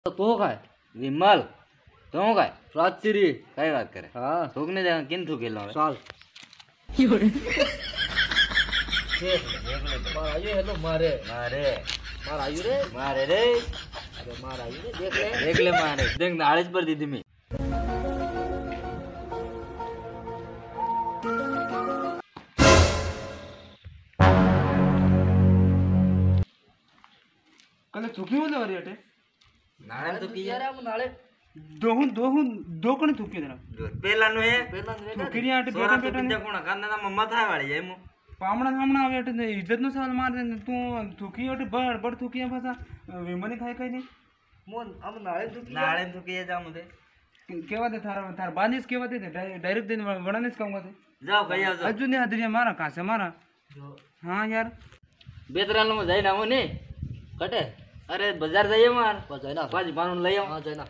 तो काय विमल तो काय प्राची काय बात करे हाँ थूकने जाएगा किन थूके लो साल हेलो मारे मारे मार आयु रे मारे रे अरे मार आयु रे देख ले मारे देख नाड़े पर दीदी में कल थुकी हो जा रही है नाड़े तो की यार हम नाड़े दो कने थुकी जरा पेला नो है थुकी नहीं आटे बेटा बेटा ने कोण कांदा ना मम्मा था वाली है मु पामणा सामणा आवे अटे इज्जत नो सवाल मार दे तू थुकी अटे बड़ बड़ थुकी है भाषा विमने खाई खाई नहीं मोन अब नाड़े थुकी है जा मुझे केवा दे थार बानिस केवा दे डायरेक्ट दिन वणानेस कहूंगा दे जाओ कहीं आ जाओ अजू ने हदरिया मारा कहां से मारा हां यार बेतराल में जाई ना मोने कटे अरे बाजार जाइए मार जाए ना पाजी पान ले आओ हां जाए ना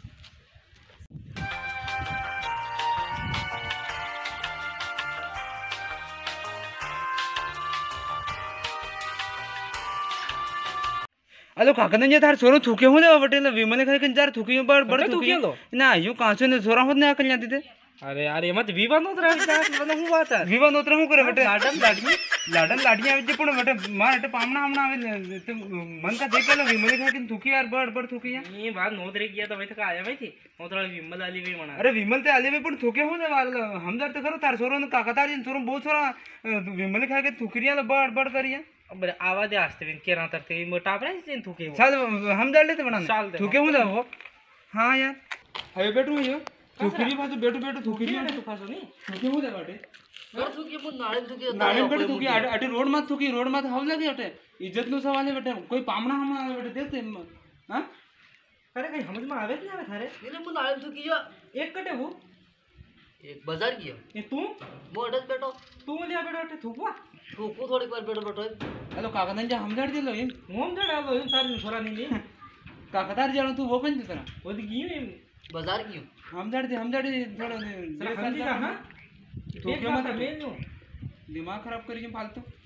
अलो काकन जे थार सोरो थुके हो ना बटेला विमले खाई कन जार थुके बड़ बड़ थुके ना यू कहां से ने सोरा होत ने अकल जाती थे अरे यार ये मत विवाद होत रहा क्या मतलब हूं बात है विवाद होत रहा करे बटे लाडन लाडिया जे पण बटे मार अटे पामना हमना आवे तो मन का देख लो विमले खाई कन थुके यार बड़ बड़ थुके ये बात नोत रे किया तो वही का आया भाई थी नोत रहा विमल आली भी मना अरे विमल ते आले पण थुके हो ना हम जार तो करो तार सोरो न काका तार सोरो बहुत सोरा विमले खाई के थुकरिया बड़ बड़ करिया अब आवाज आस्ते बिन केरा तरते मोटाप रे सिन थुके वो चल हम डाल लेते बना थुके हो ना वो हां यार अबे बेटू यो थुकरी बाजू बेटू बेटू थुकरी तो खासो नहीं थुके हो दे बाटे कर थुकी मुन नाले बेटे थुकी अटे रोड मत हाव लगे अटे इज्जत नो सवाल है बेटे कोई पामना हम बेटे देते हां अरे कहीं समझ में आवे नहीं थारे ये मुन नाड़े थुकी जो एक कटे वो एक बाजार किया ये तू मोडस बेटो तू लिया बेटा अटे थुकवा थूको थोड़ी बार बेटो बेटो हेलो काका जा हम जड़ दिलो इन होम जड़ा लो इन सारी छोरा नहीं काका तार जानो तू वो कन तेरा वो दी गई बाजार क्यों हम जड़ थोड़ा समझी का हां थुके मत मेनू दिमाग खराब करिए फालतू